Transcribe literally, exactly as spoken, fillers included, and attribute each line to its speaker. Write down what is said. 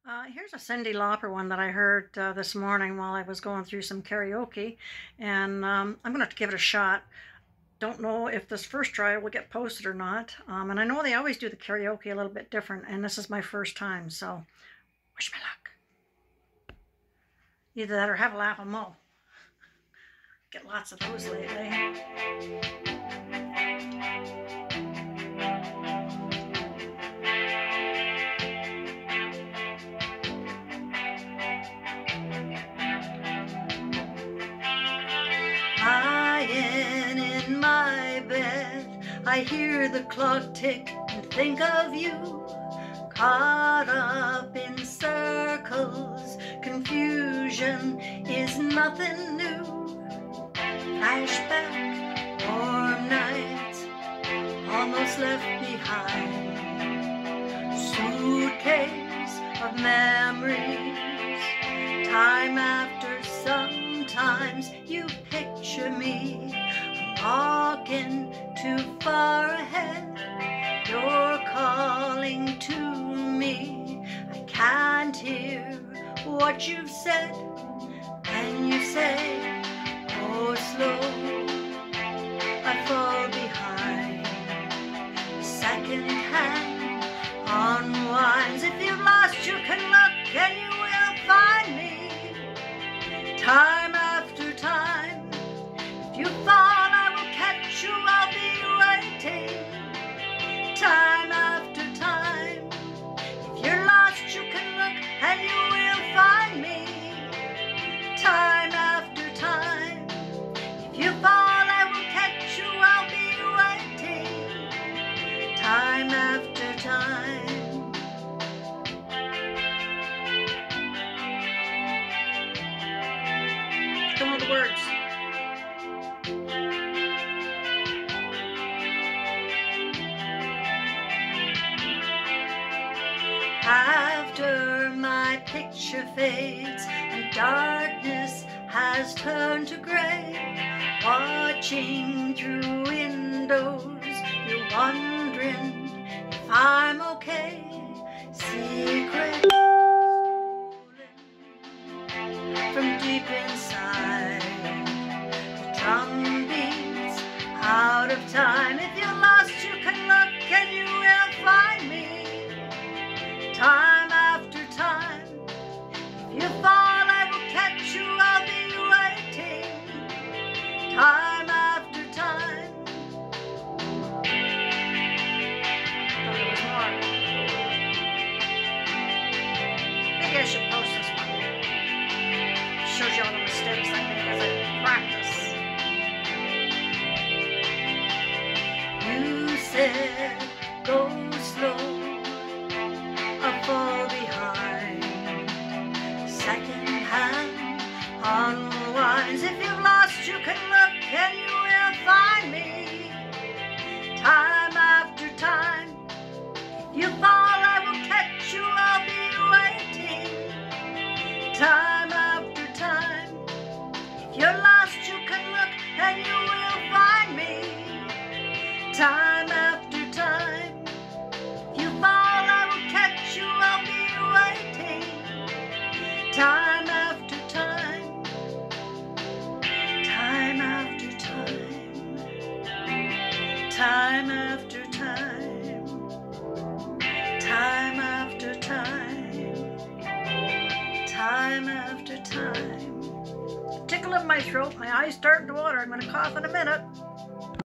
Speaker 1: Uh, here's a Cyndi Lauper one that I heard uh, this morning while I was going through some karaoke, and um, I'm going to have to give it a shot. Don't know if this first try will get posted or not, um, and I know they always do the karaoke a little bit different, and this is my first time, so wish me luck. Either that or have a laugh and mo. Get lots of those lately. Lying in my bed, I hear the clock tick and think of you. Caught up in circles, confusion is nothing new. Flashback, warm nights, almost left behind. Suitcase of memories, time after sometimes you picture me walking too far ahead. You're calling to me, I can't hear what you've said. And you say, oh slow, I fall behind. Second hand unwinds. If you've lost, you can look and you will find me. Time after time, if you fall, I will catch you, I'll be waiting. Time after time, if you're lost, you can look and you will find me. Time after time, if you fall, I will catch you, I'll be waiting. Time after time. Don't know the words. After my picture fades and darkness has turned to gray, watching through windows, you're wondering if I'm okay. Secrets stolen from deep inside, the drum beats out of time. If you're lost, you can look and you will find me. Time after time, if you fall, I will catch you, I'll be waiting. Time after time. Thought there was more. Maybe I should post this one. Shows you all the mistakes I make as I practice. You said, go slow, fall behind. Second hand unwinds. If you've lost, you can look and you will find me. Time after time, if you fall, I will catch you, I'll be waiting. Time after time, if you're lost, you can look and you will find me. Time after time, if you fall, time after time, time after time, time after time, time after time, time after time. Tickle in my throat, my eyes starting to water. I'm going to cough in a minute.